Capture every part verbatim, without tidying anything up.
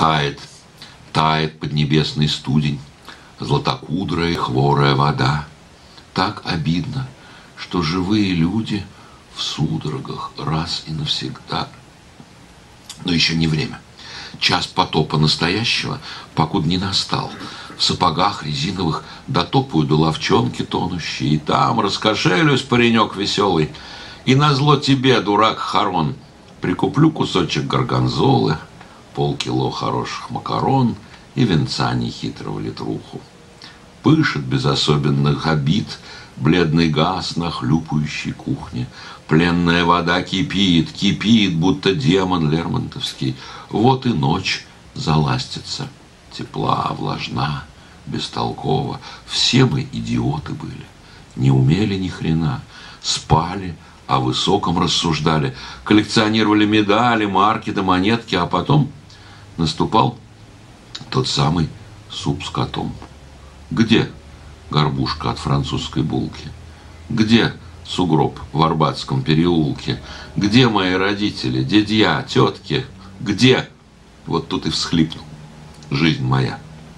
Тает, тает поднебесный студень, златокудрая и хворая вода. Так обидно, что живые люди в судорогах раз и навсегда. Но еще не время. Час потопа настоящего, покуда не настал. В сапогах резиновых дотопаю до ловчонки тонущей, и там раскошелюсь, паренек веселый, и назло тебе, дурак Харон, прикуплю кусочек горгонзолы, полкило хороших макарон и венца нехитрого литруху. Пышет без особенных обид бледный газ на хлюпающей кухне. Пленная вода кипит, кипит, будто демон лермонтовский. Вот и ночь заластится, тепла, влажна, бестолкова. Все мы идиоты были, не умели ни хрена, спали, о высоком рассуждали, коллекционировали медали, марки да монетки, а потом наступал тот самый суп с котом. Где горбушка от французской булки? Где сугроб в Арбатском переулке? Где мои родители, дядья, тетки? Где? Вот тут и всхлипнул. Жизнь моя.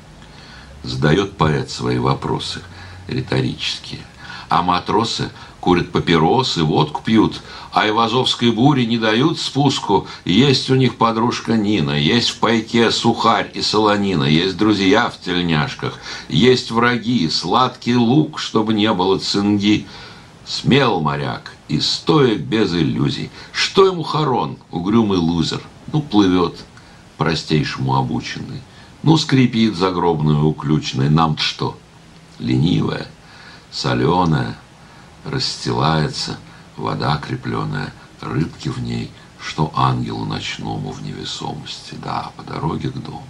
Задает поэт свои вопросы риторические. А матросы курят папиросы, водку пьют, а и в Азовской буре не дают спуску. Есть у них подружка Нина, есть в пайке сухарь и солонина, есть друзья в тельняшках, есть враги, сладкий лук, чтобы не было цинги. Смел моряк и стоек без иллюзий. Что ему Харон, угрюмый лузер? Ну, плывет, простейшему обученный. Ну, скрипит загробную уключенной. Нам-то что? Ленивая, соленая, расстилается вода крепленая, рыбки в ней, что ангелу ночному в невесомости, да, по дороге к дому.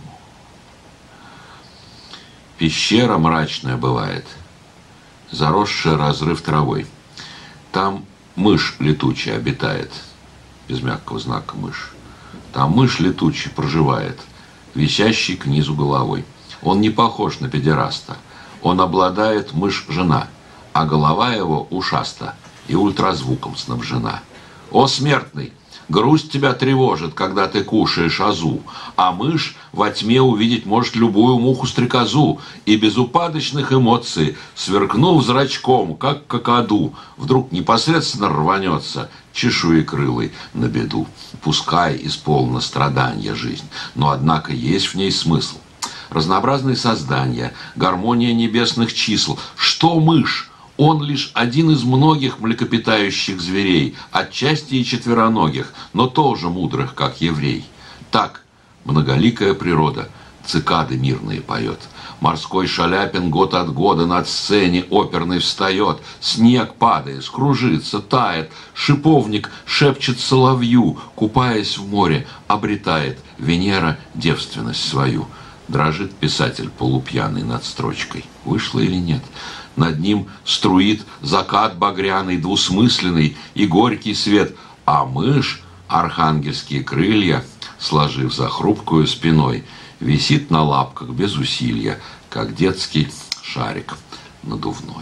Пещера мрачная бывает, заросшая разрыв травой. Там мышь летучая обитает, без мягкого знака мышь. Там мышь летучий проживает, висящий к низу головой. Он не похож на педераста, он обладает мышь-жена, а голова его ушаста и ультразвуком снабжена. О, смертный, грусть тебя тревожит, когда ты кушаешь азу, а мышь во тьме увидеть может любую муху-стрекозу, и без упадочных эмоций, сверкнув зрачком, как какаду, вдруг непосредственно рванется чешуекрылой на беду. Пускай исполнена страдания жизнь, но однако есть в ней смысл. Разнообразные создания, гармония небесных чисел. Что мышь? Он лишь один из многих млекопитающих зверей, отчасти и четвероногих, но тоже мудрых, как еврей. Так многоликая природа цикады мирные поет. Морской Шаляпин год от года над сцене оперной встает. Снег падает, скружится, тает. Шиповник шепчет соловью, купаясь в море, обретает Венера девственность свою. Дрожит писатель полупьяный над строчкой. Вышло или нет? Над ним струит закат багряный, двусмысленный и горький свет, а мышь, архангельские крылья, сложив за хрупкую спиной, висит на лапках без усилия, как детский шарик надувной.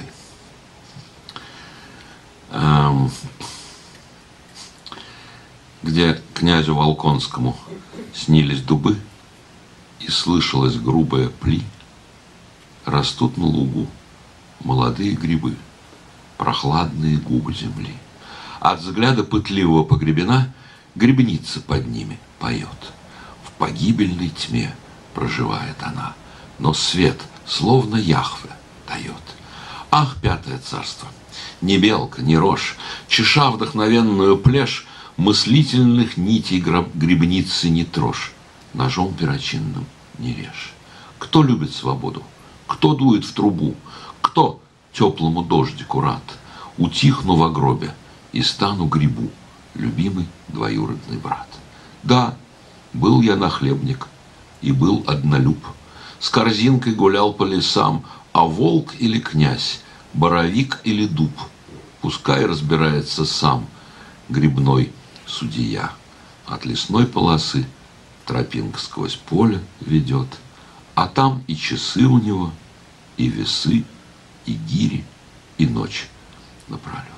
Эм, где князю Волконскому снились дубы и слышалась грубая пли, растут на лугу молодые грибы, прохладные губы земли. От взгляда пытливого погребена грибница под ними поет. В погибельной тьме проживает она, но свет, словно Яхве, дает. Ах, пятое царство! Ни белка, ни рожь, чеша вдохновенную плешь, мыслительных нитей грибницы не трожь, ножом перочинным не режь. Кто любит свободу? Кто дует в трубу? Кто теплому дождику рад? Утихну в гробе и стану грибу, любимый двоюродный брат. Да, был я нахлебник и был однолюб, с корзинкой гулял по лесам, а волк или князь, боровик или дуб, пускай разбирается сам грибной судья. От лесной полосы тропинка сквозь поле ведет, а там и часы у него, и весы, и гири, и ночь напролет.